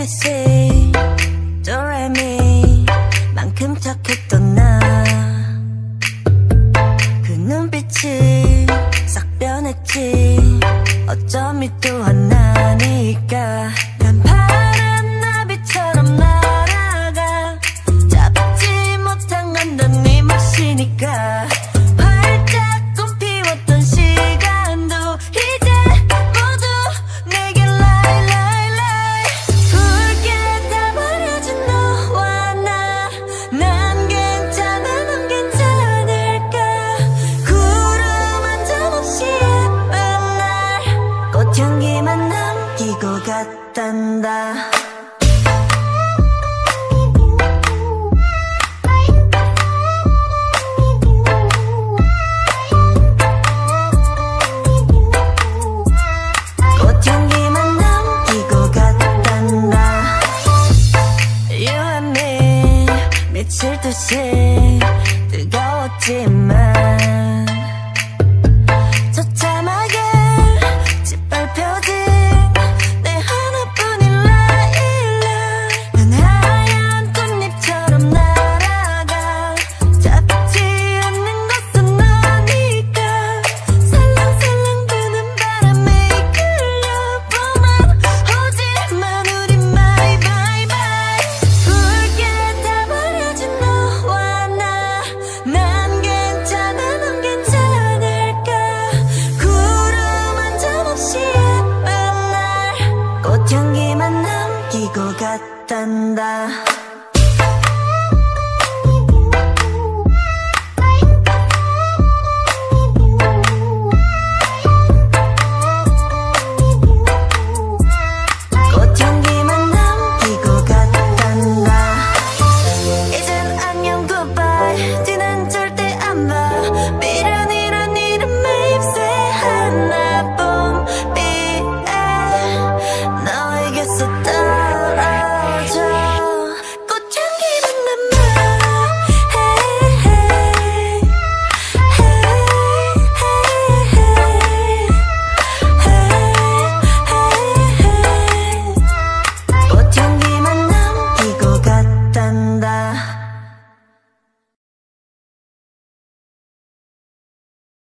AABC 도레미 만큼 착했던 나 그 눈빛이 싹 변했지 어쩜 이 또한 나니까 난 파란 나비처럼 날아가 잡지 못한 건 넌 네 몫이니까 활짝 꽃피웠던 시간도 이제 모두 내게 lie lie lie 붉게 다 버려진 너와 나 난 괜찮아 넌 괜찮을까 구름 한 점 없이 예쁜 날 꽃향기만 남기고 갔단다 꽃향기만 남기고 갔단다 You and me 미칠 듯이 뜨거웠지만 처참하게 짓밟혀진 내 하나뿐인 라일락 난 하얀 꽃잎처럼 날아가 잡지 않는 것은 너니까 살랑살랑 부는 바람에 이끌려보만 오지만 우리 my bye bye 붉게 다 버려진 너와 나 난 괜찮아 넌 괜찮을까 구름 한 점 없이 예쁜 날 꽃향기만 남기고 갔단다